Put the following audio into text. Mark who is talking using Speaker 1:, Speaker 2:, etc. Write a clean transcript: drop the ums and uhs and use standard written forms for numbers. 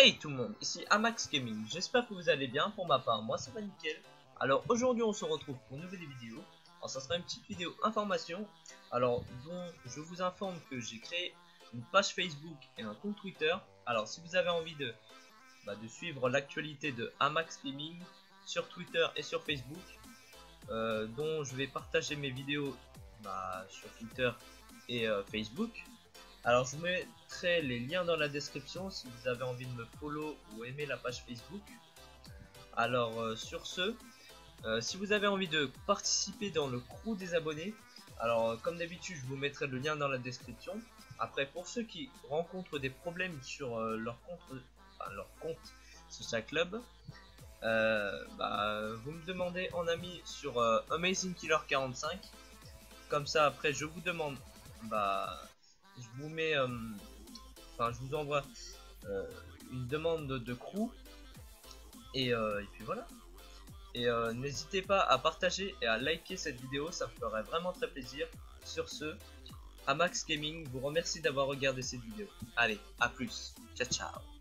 Speaker 1: Hey tout le monde, ici Amax Gaming, j'espère que vous allez bien. Pour ma part, moi ça va nickel. Alors aujourd'hui on se retrouve pour une nouvelle vidéo. Alors ça sera une petite vidéo information. Alors dont je vous informe que j'ai créé une page Facebook et un compte Twitter. Alors si vous avez envie de suivre l'actualité de Amax Gaming sur Twitter et sur Facebook, dont je vais partager mes vidéos sur Twitter et Facebook. Alors je vous mettrai les liens dans la description si vous avez envie de me follow ou aimer la page Facebook. Alors sur ce, si vous avez envie de participer dans le crew des abonnés, alors comme d'habitude je vous mettrai le lien dans la description. Après pour ceux qui rencontrent des problèmes sur leur compte Social Club, vous me demandez en ami sur Amazing Killer 45. Comme ça après je vous demande, je vous mets, je vous envoie une demande de crew et puis voilà. Et n'hésitez pas à partager et à liker cette vidéo, ça me ferait vraiment très plaisir. Sur ce, Amax Gaming vous remercie d'avoir regardé cette vidéo. Allez, à plus, ciao ciao.